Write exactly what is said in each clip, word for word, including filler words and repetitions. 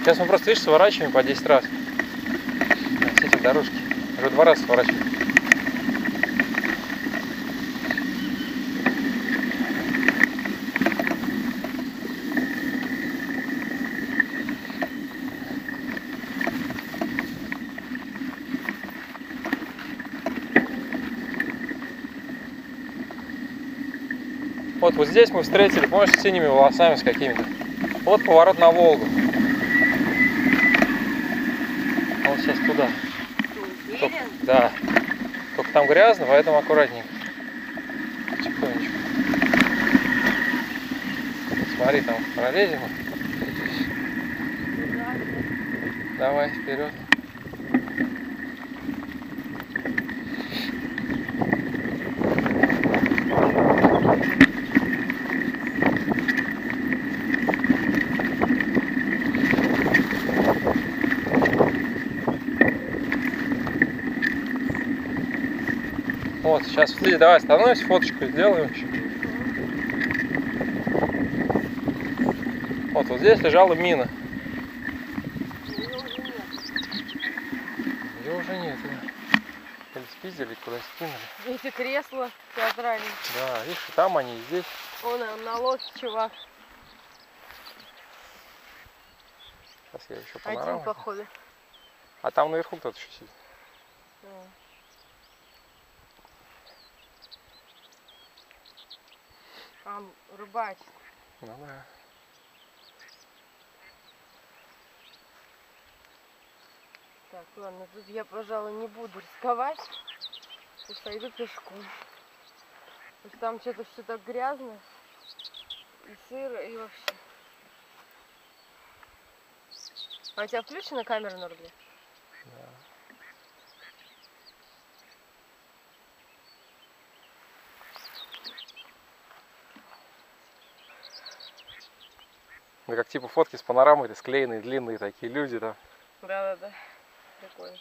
Сейчас мы просто, видишь, сворачиваем по десять раз. С этой дорожки. Уже два раза сворачиваем. Вот, вот здесь мы встретили, помнишь, с синими волосами с какими-то. Вот поворот на Волгу. Вот сейчас туда. Только, да. Только там грязно, поэтому аккуратненько. Потихонечку. Смотри, там пролезем. Давай, вперед. Вот, сейчас, смотри, давай остановимся, фоточку сделаем еще. Вот, вот здесь лежала мина. Ее уже нет. Или спиздили, куда скинули. Эти кресла театральные. Да, видишь, там они, и здесь. Вон на лодке, чувак. Сейчас я еще панораму. Один, походу. А там наверху кто-то еще сидит. Да. Там рыбачит. Ну да. Так, ладно, тут я, пожалуй, не буду рисковать. Сейчас пойду пешком. Потому что там что-то все так грязно. И сыро, и вообще. А у тебя включена камера на рубле? Да. Ну как типа фотки с панорамой, склеенные, длинные такие люди там. Да-да-да. Прикольно.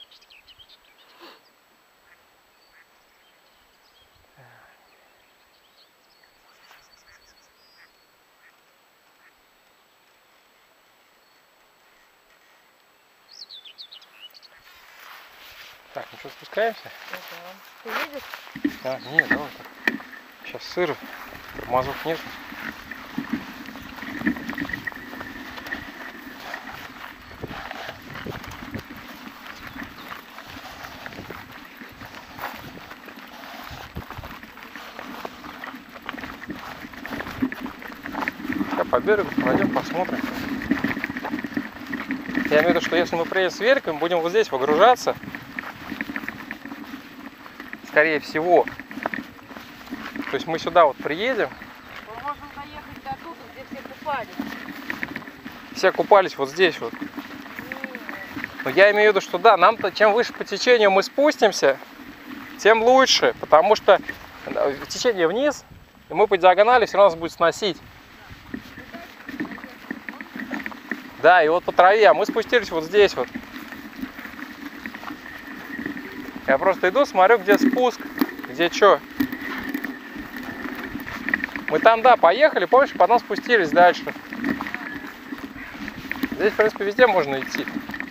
Так, ну что, спускаемся? Ага. Ты видишь? А, нет, давай так. Сейчас сыр, тормозов нет. Сейчас по берегу пройдем, посмотрим. Я имею в виду, что если мы приедем с великом, будем вот здесь выгружаться. Скорее всего. То есть мы сюда вот приедем. Мы можем доехать до туда, где все купались. Все купались вот здесь вот. Но я имею в виду, что да, нам-то чем выше по течению мы спустимся, тем лучше. Потому что течение вниз, и мы по диагонали все равно нас будет сносить. Да, и вот по траве, а мы спустились вот здесь вот. Я просто иду, смотрю, где спуск, где что. Мы там, да, поехали, помнишь, потом спустились дальше. Здесь, в принципе, везде можно идти.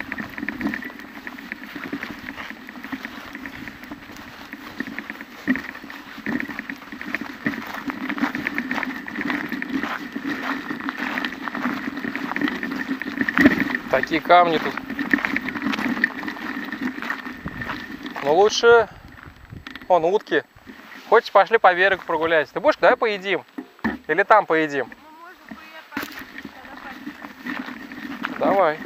Такие камни тут. Но лучше... Вон, утки. Хочешь, пошли по берегу прогуляйся. Ты будешь? Давай поедим. Или там поедим? Мы можем поехать. Давай.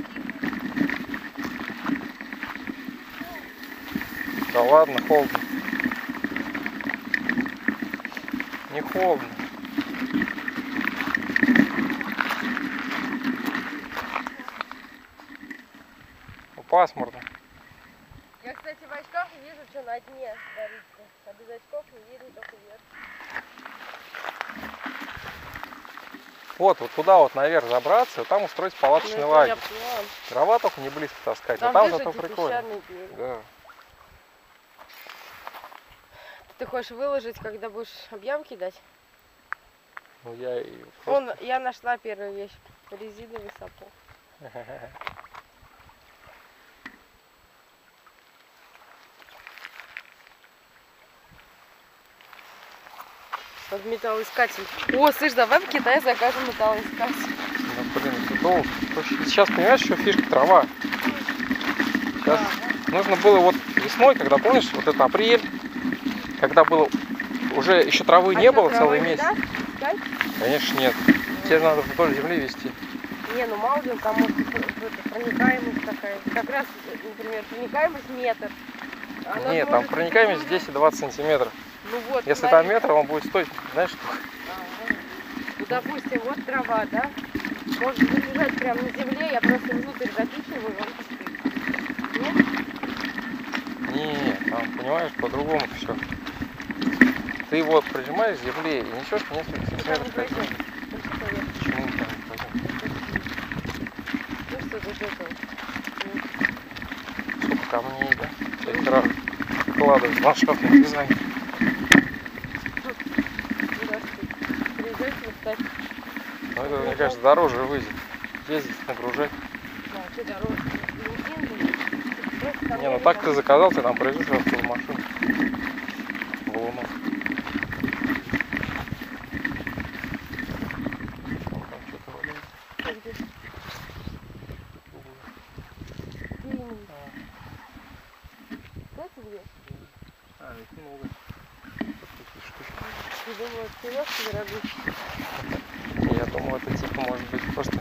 Да ладно, холодно. Не холодно. Пасмурно. Я, кстати, в очках вижу, что на дне творится. А без очков не видно, только вверх. Вот, вот туда вот наверх забраться, и там устроить палаточный Ну, лагерь. поняла. Дрова только не близко таскать, Там, а там видишь, зато эти прикольно. песчаные берега. Да. Ты хочешь выложить, когда будешь объем кидать? Ну я и Вон, просто... я нашла первую вещь. Резиновый сапог. Вот металлоискатель. О, слышь, давай в Китае закажем металлоискатель. Ну, блин, это долго. Сейчас, понимаешь, еще фишка трава. Сейчас Да. нужно было вот весной, когда, помнишь, вот это апрель, когда было уже еще травы А не что, было трава целый не месяц. даст искать? Конечно, нет. Тебе надо вдоль земли вести. Не, ну мало ли, там может быть проникаемость такая. Как раз, например, проникаемость метр. Она Нет, может там быть проникаемость такая. десять-двадцать сантиметров. Ну вот, Если смотри. там метр, он будет стоить, знаешь, что? А, ну, допустим, вот трава, да? Может лежать прямо на земле, я просто внутрь запихиваю, и он пустый. Нет? Нет, там, понимаешь, по-другому все. Ты его прижимаешь к земле и несешь несколько Там сантиметров. не к этому. пойдет. Ну, что я- Почему там не пойдем? Ну что тут это? Сколько камней, да? Шесть раз вкладываешь в ландшафтный дизайн. Куда ж ты? Приезжайте, встать. Ну это, мне кажется, дороже выйдет. Ездить, нагружать. Да, что дороже? Бензин, просто там Не, ну едет, так а ты заказал, ты там привезешь оттуда машину. Валунов. Вон там что-то валяется. где? Где именно? Эти две? А, их много. Я думала, серьезно, дорогущие. Я думал, это типа может быть просто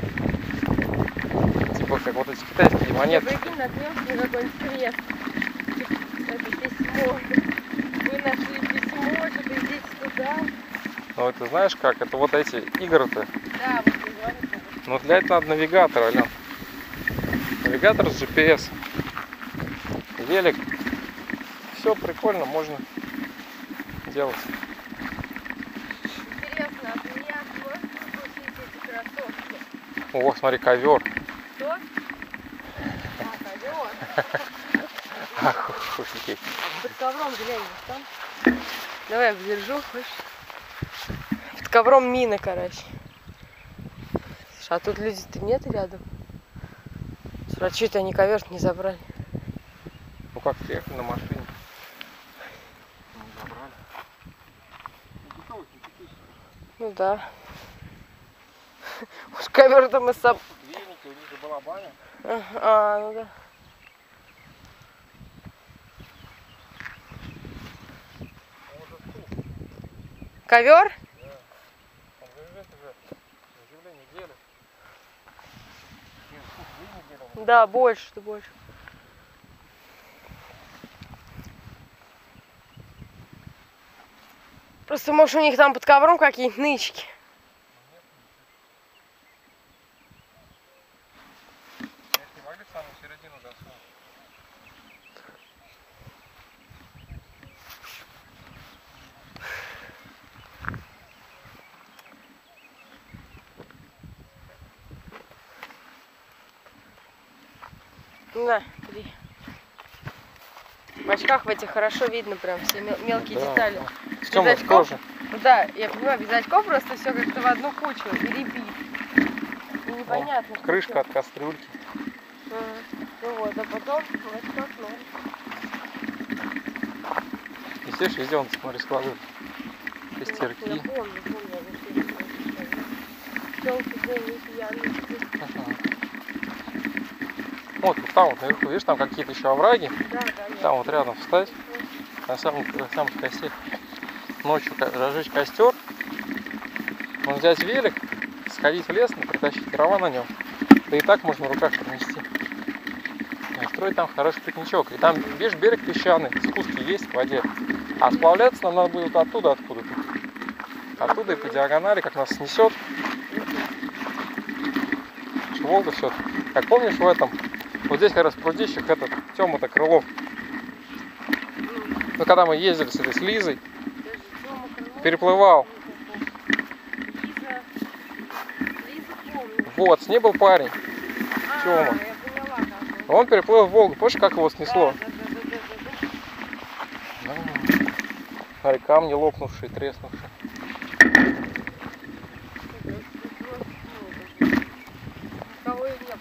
типа как вот эти китайские Я монеты. прикинь, наткнемся на какой-нибудь крест. Это письмо. Вы нашли письмо, что-то идите туда. Ну это знаешь как? Это вот эти игры-то. Да, вот и говорят. Но для этого надо навигатор, Ален. Навигатор с джи пи эс. Велик. Все прикольно, можно делать. Интересно, от меня можно получить эти кроссовки? О, смотри, ковер. Что? А, ковер. Ах, офигеть. Под ковром глянь, вот там. Давай я подержу, хочешь? Под ковром мина, короче. Слушай, а тут люди-то нет рядом? Слушай, а что это они ковер не забрали? Ну как приехали на машине. Не забрали. Ну да. Уж ковер там и сап. Веники, у них же была баня. А, ну да. Ковер? Он лежит уже на земле неделю. Нет, сколько, две недели? Да, больше, что больше. Просто, может, у них там под ковром какие-нибудь нычки. Не могли в самую середину засунуть. Да, смотри. В очках в этих хорошо видно прям все мел- мелкие Да, детали. да. Без Тёмно очков- тоже. Ну да, я понимаю, без очков просто все как-то в одну кучу и репит. И непонятно. что Крышка всё. от кастрюльки. Ага. Ну вот, а потом в очках ноль. И все везде он, смотри, складывает. Я Костерки. помню, помню. Челки голые, пьяные. Ага. Вот, вот там вот наверху, видишь, там какие-то еще овраги. Да, да, я Там вот рядом встать. На самом, на самом косте. Ночью ко- разжечь костер. Можно взять велик, сходить в лес, притащить дрова на нем. Да и так можно в руках пронести. И устроить там хороший пикничок. И там, видишь, берег песчаный, спуски есть в воде. А сплавляться нам надо будет оттуда, откуда-то. Оттуда и по диагонали, как нас снесет. Волга все. Как помнишь в этом, вот здесь как раз в прудищах этот Тёма-то Крылов. Ну когда мы ездили с этой с Лизой, переплывал. Лиза. Лиза помню. Вот, с ней был парень. А, Тёма. я поняла, как он. Он переплыл в Волгу. Помнишь, как его снесло? Да, да, да, да, да, да. Да. Смотри, камни лопнувшие, треснувшие. Кого и нет.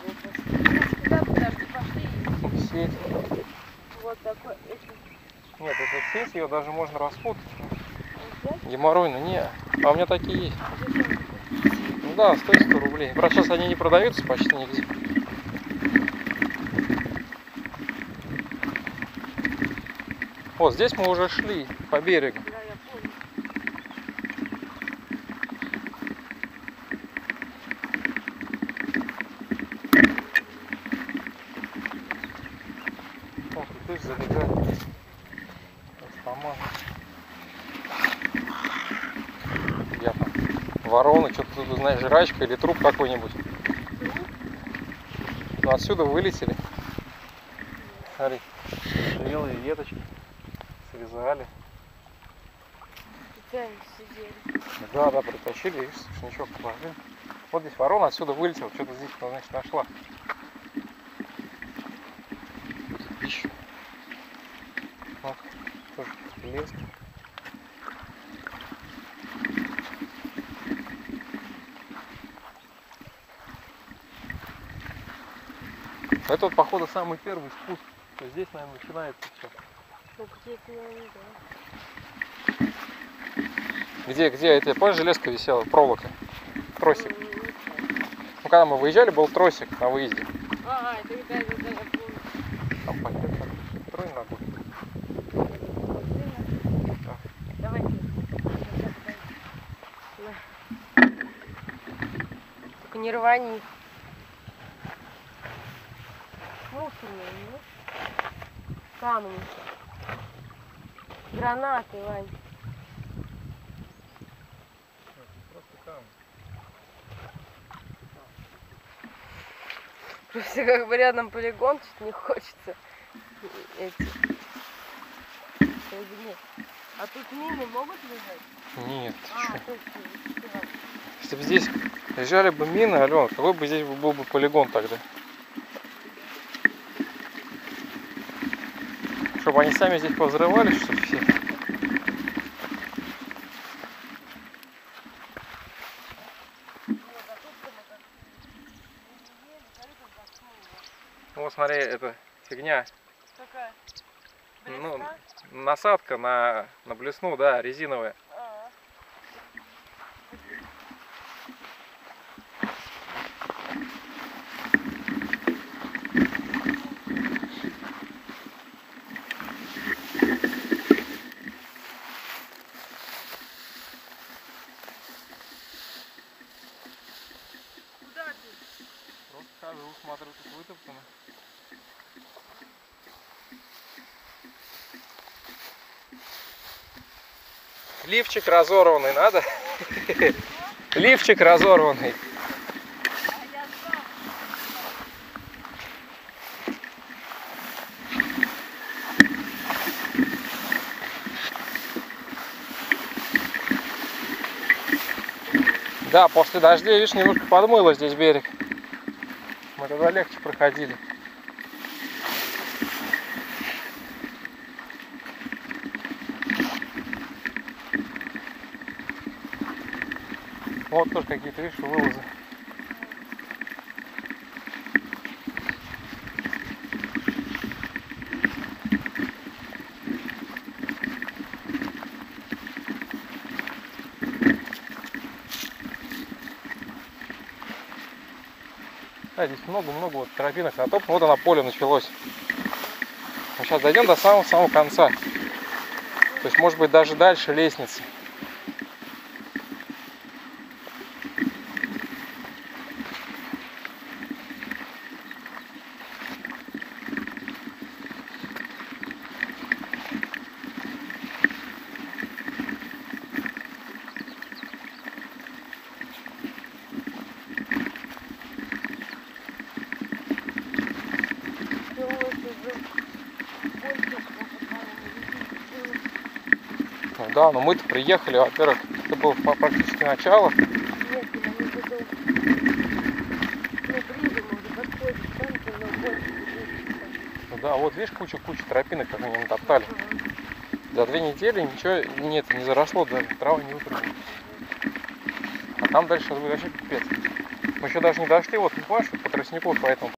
есть. Вот такой. Это... Нет, это сеть, ее даже можно распутать. взять? Геморройно, не. А у меня такие есть. Зачем? Ну да, стоит сто рублей. Правда, сейчас они не продаются почти нигде. Вот здесь мы уже шли по берегу. Да, я понял. О, тут тоже залегает. Томат. Я там. Ворона, что-то тут, знаешь, жрачка или труп какой-нибудь. Ну отсюда вылетели. Смотри, белые веточки срезали. Специально сидели. Да, да, притащили, видишь, ничего положили. Вот здесь ворона отсюда вылетела, что-то здесь, значит, нашла. Пищу. Вот, тоже лес. Это вот, походу, самый первый спуск. То есть здесь, наверное, начинается все. Ну, где-то, наверное, да. Где, где, это, помнишь, железка висела, проволока, тросик. М, не знаю. Ну, когда мы выезжали, был тросик на выезде. А, это да, да, да, я помню. Там пакет такой, трой ногой. Да. Давайте. На. Только не рвани. Мусорные, ну? Камни. Гранаты, Вань. Просто камень. Просто как бы рядом полигон, что-то не хочется эти соединять. А тут мины могут лежать? Нет, ты А, чё? точно, успевай. Если бы здесь лежали бы мины, Алена, какой бы здесь был бы полигон тогда? Чтобы они сами здесь повзрывались, что ли, все? Вот смотри, это фигня. Какая? Ну, Блесна? насадка на, на блесну, да, резиновая. А. Куда ты? Просто хожу, смотрю, тут вытоптано. Лифчик разорванный, надо? Лифчик разорванный. А я знал. Да, после дождя, видишь, немножко подмыло здесь берег. Мы тогда легче проходили. Вот тоже какие-то, видишь, вылазы. Да, здесь много-много вот тропинок натоп. Вот она, поле началось. Мы сейчас дойдем до самого-самого конца. То есть, может быть, даже дальше лестницы. Ну да, но мы-то приехали, во-первых, это было практически начало. Нет, нам не готов. Ну, ближе, может, подходит, центр, но больше. Ну да, вот видишь, куча-куча тропинок, как они натоптали. За две недели ничего нет, не заросло, даже трава не выпрыгнула. А там дальше сейчас будет вообще пипец. Мы еще даже не дошли, вот, не помнишь, по тростнику, поэтому